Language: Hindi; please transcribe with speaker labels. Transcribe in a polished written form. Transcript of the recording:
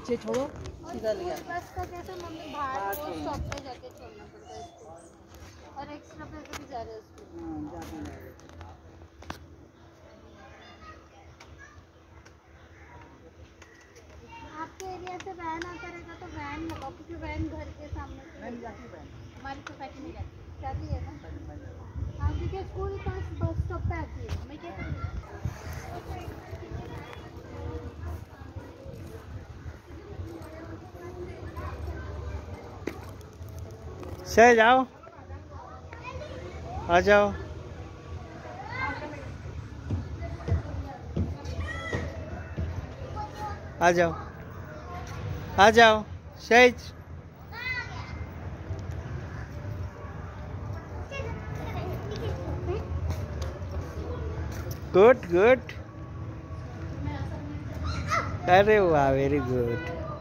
Speaker 1: नीचे छोड़ो, सीधा ले आओ।
Speaker 2: बस का कैसे मम्मी बाहर स्टॉप पे जाके छोड़ना पड़ता है इसको, और एक्स्ट्रा पैसे भी जा रहे हैं उसको। आपके एरिया से वैन आता रहेगा तो वैन लगाओ, क्योंकि वैन घर के सामने से नहीं जाती। वैन हमारी सोसाइटी में जाती है ना। हाँ, क्योंकि स्कूल पास बस स्टॉप पे आती है। मैं क्या करूँ?
Speaker 3: सहज आओ, आ जाओ। आ जाओ, आ जाओ सहज। गुड गुड, अरे वाह, वेरी गुड।